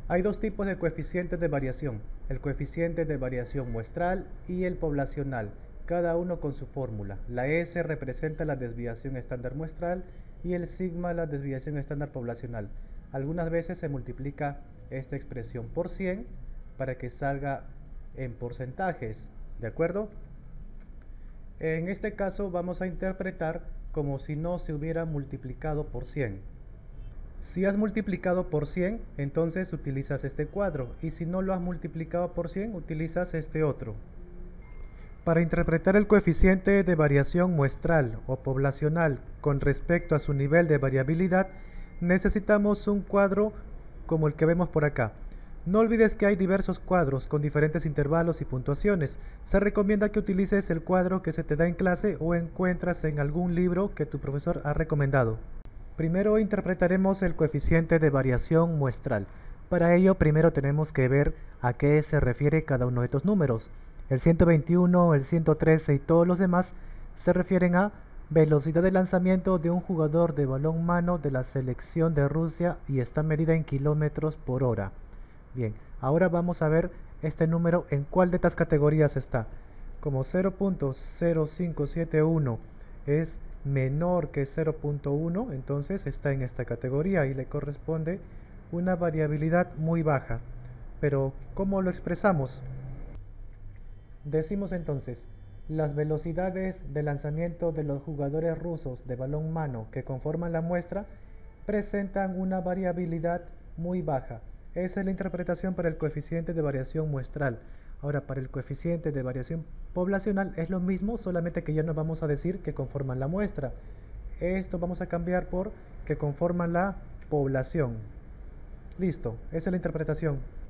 Hay dos tipos de coeficientes de variación, el coeficiente de variación muestral y el poblacional, cada uno con su fórmula. La S representa la desviación estándar muestral y el sigma la desviación estándar poblacional. Algunas veces se multiplica esta expresión por 100 para que salga en porcentajes, ¿de acuerdo? En este caso vamos a interpretar como si no se hubiera multiplicado por 100. Si has multiplicado por 100, entonces utilizas este cuadro, y si no lo has multiplicado por 100, utilizas este otro. Para interpretar el coeficiente de variación muestral o poblacional con respecto a su nivel de variabilidad, necesitamos un cuadro como el que vemos por acá. No olvides que hay diversos cuadros con diferentes intervalos y puntuaciones. Se recomienda que utilices el cuadro que se te da en clase o encuentras en algún libro que tu profesor ha recomendado. Primero interpretaremos el coeficiente de variación muestral. Para ello, primero tenemos que ver a qué se refiere cada uno de estos números. El 121, el 113 y todos los demás se refieren a velocidad de lanzamiento de un jugador de balonmano de la selección de Rusia y está medida en kilómetros por hora. Bien, ahora vamos a ver este número en cuál de estas categorías está. Como 0.0571 es menor que 0.1, entonces está en esta categoría y le corresponde una variabilidad muy baja. Pero, ¿cómo lo expresamos? Decimos entonces, las velocidades de lanzamiento de los jugadores rusos de balonmano que conforman la muestra presentan una variabilidad muy baja. Esa es la interpretación para el coeficiente de variación muestral. Ahora, para el coeficiente de variación poblacional es lo mismo, solamente que ya no vamos a decir que conforman la muestra. Esto vamos a cambiar por que conforman la población. Listo, esa es la interpretación.